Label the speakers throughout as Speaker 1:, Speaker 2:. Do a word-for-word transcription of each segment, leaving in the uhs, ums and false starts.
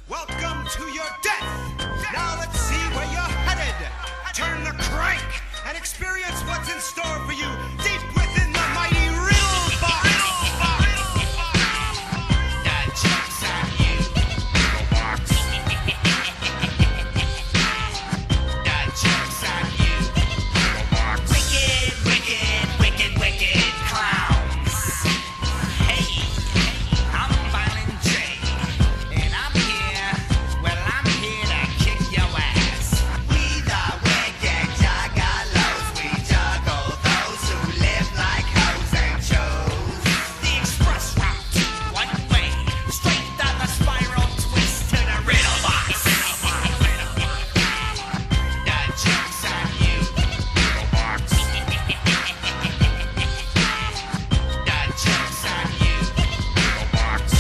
Speaker 1: Welcome to your death. Now let's see where you're headed. Turn the crank and experience what's in store for you deep within the mighty riddle box. The joke's on you. Riddle box. The joke's on you. Riddle box. Wicked, wicked, wicked, wicked clowns. Hey, I'm Violent J, and I'm here. Well, I'm here to kick your ass. We the wicked juggalos. We juggle those who live like hoes and shows. The express route, one way, straight down the spiral twist to the riddle box. The joke's on you. Riddle box. The joke's on you. Riddle box. The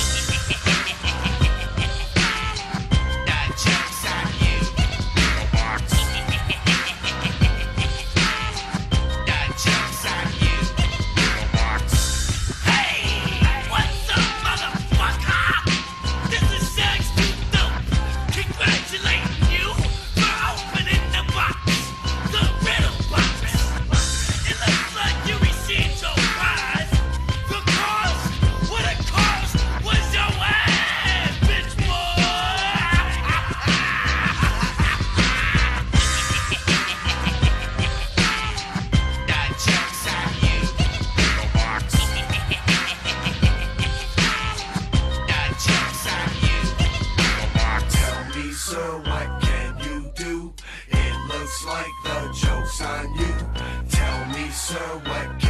Speaker 1: joke's on you. Riddle box. The joke's on you. Riddle box. Hey, what's up, motherfucker? This is Shags Too Dope. Congratulating you for opening the box, the riddle box. It looks like you received your prize. The cause, what it cost was your ass, bitch boy. The joke's on you. Riddle box. The joke's on you. Riddle box.
Speaker 2: Tell me, sir, what can you do? It looks like the joke's on you. Tell me, sir, what